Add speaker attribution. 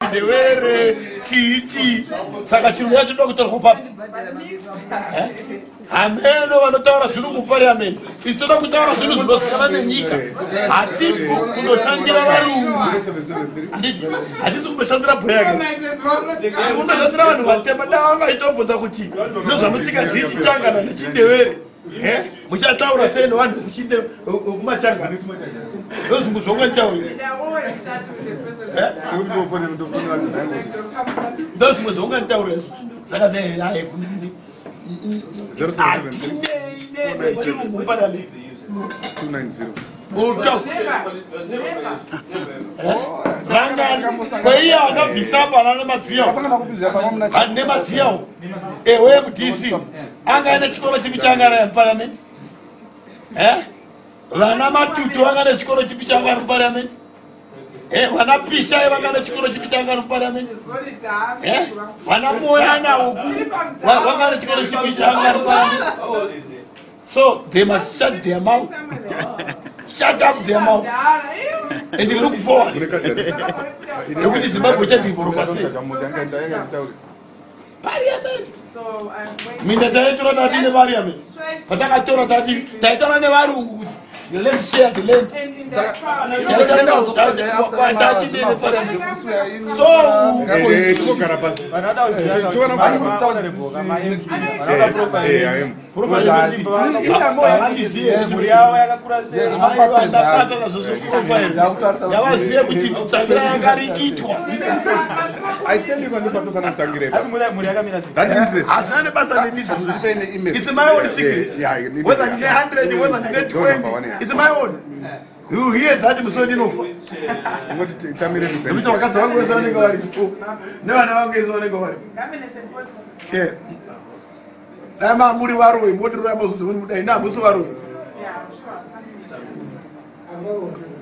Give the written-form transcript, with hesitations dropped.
Speaker 1: chindewere chichi saka chirungu yacho ndokutorwa papi hameno vanotaura zvinhu kuparliament isi toda kutaura zvinhu zvinozikana nenyika hatifi kundoshandira varungu hatisi kundoshandira brega tiri kundoshandira vanhu vatema dava vaitobvunza kuti ndozvamusingazivi chichangana nechindewere muchataura sei nevanhu vekumachangana ndozvinhu zvaunganitaurira ndozvimwe zvaunganitaurira izvo saka hatinei nechirungu parliament 290 rangani kweiye anobvisa bana nemadziyawo ewe mudc anga ane chikoro chipi changana muparliament vana matutu vanga ane chikoro chipi changana muparliament vana pishai vanga ane chikoro chipi changana muparliament vana moyana uku vanga ane chikoro chipi changana muparliament. So they must shut their mouth. Shut up their mouth. And they look forward. Look at Zimbabwe Parliament. So I'm waiting. Let's share the land.
Speaker 2: I tell you,
Speaker 1: it's my own secret. Whether you get 100, whether you get 20, it's my own. You hear that? I'm so enough. Yeah. I'm a Muriwaru, what do I